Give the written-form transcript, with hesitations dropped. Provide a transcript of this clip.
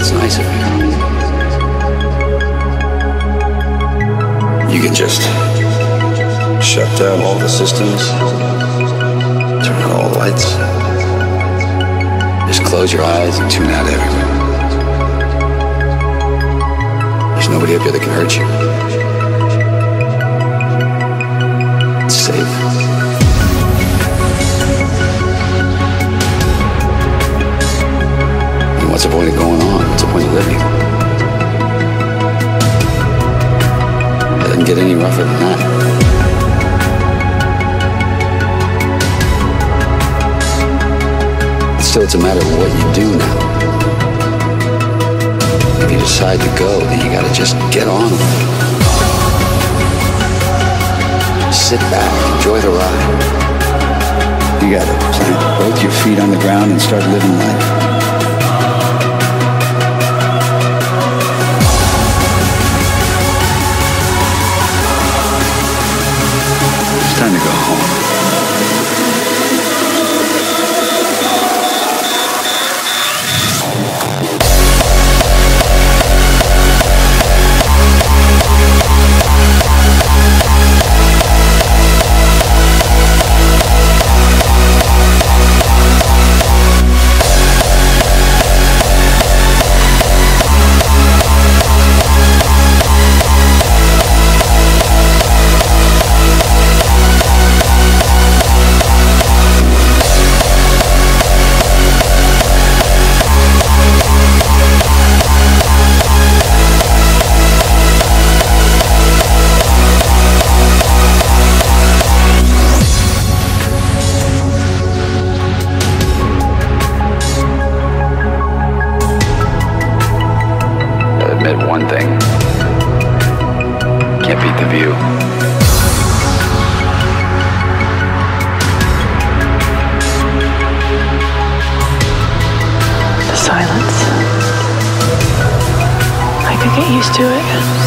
it's nice of you. You can just shut down all the systems, turn out all the lights, just close your eyes and tune out everything. There's nobody up here that can hurt you. It's safe. And what's the point of going on? What's the point of living? It doesn't get any rougher than that. Still, it's a matter of what you do now. If you decide to go, then you gotta just get on with it. Sit back, enjoy the ride. You gotta plant both your feet on the ground and start living life. It's time to go home. One thing. Can't beat the view. The silence. I could get used to it.